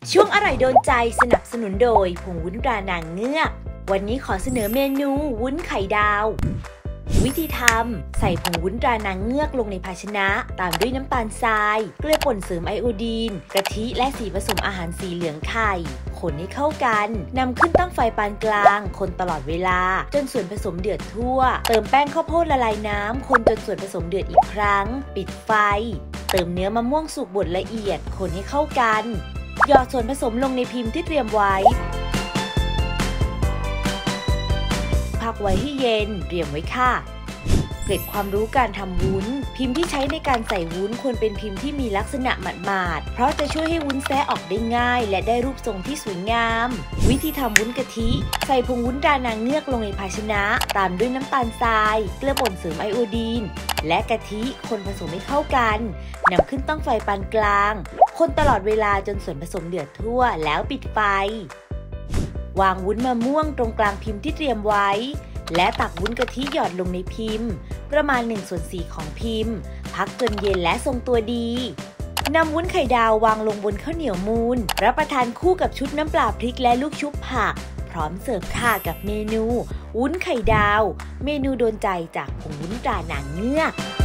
ช่วงอร่อยโดนใจสนับสนุนโดยผงวุ้นตรานางเงือกวันนี้ขอเสนอเมนูวุ้นไข่ดาววิธีทำใส่ผงวุ้นตรานางเงือกลงในภาชนะตามด้วยน้ำตาลทรายเกลือป่นเสริมไอโอดีนกะทิและสีผสมอาหารสีเหลืองไข่คนให้เข้ากันนำขึ้นตั้งไฟปานกลางคนตลอดเวลาจนส่วนผสมเดือดทั่วเติมแป้งข้าวโพดละลายน้ำคนจนส่วนผสมเดือดอีกครั้งปิดไฟเติมเนื้อมะม่วงสุกบดละเอียดคนให้เข้ากันหยอดส่วนผสมลงในพิมพ์ที่เตรียมไว้พักไว้ให้เย็นเตรียมไว้ค่ะเกร็ดความรู้การทำวุ้นพิมพ์ที่ใช้ในการใส่วุ้นควรเป็นพิมพ์ที่มีลักษณะหมาดๆเพราะจะช่วยให้วุ้นแซะออกได้ง่ายและได้รูปทรงที่สวยงามวิธีทำวุ้นกะทิใส่ผงวุ้นตรานางเงือกลงในภาชนะตามด้วยน้ำตาลทรายเกลือป่นเสริมไอโอดีนและกะทิคนผสมให้เข้ากันนำขึ้นตั้งไฟปานกลางคนตลอดเวลาจนส่วนผสมเดือดทั่วแล้วปิดไฟวางวุ้นมะม่วงตรงกลางพิมพ์ที่เตรียมไว้และตักวุ้นกะทิหยอดลงในพิมพ์ประมาณ1/4ของพิมพ์พักจนเย็นและทรงตัวดีนำวุ้นไข่ดาววางลงบนข้าวเหนียวมูนรับประทานคู่กับชุดน้ำปลาพริกและลูกชุบผักพร้อมเสิร์ฟค่ะกับเมนูวุ้นไข่ดาวเมนูโดนใจจากผงวุ้นตรานางเงือก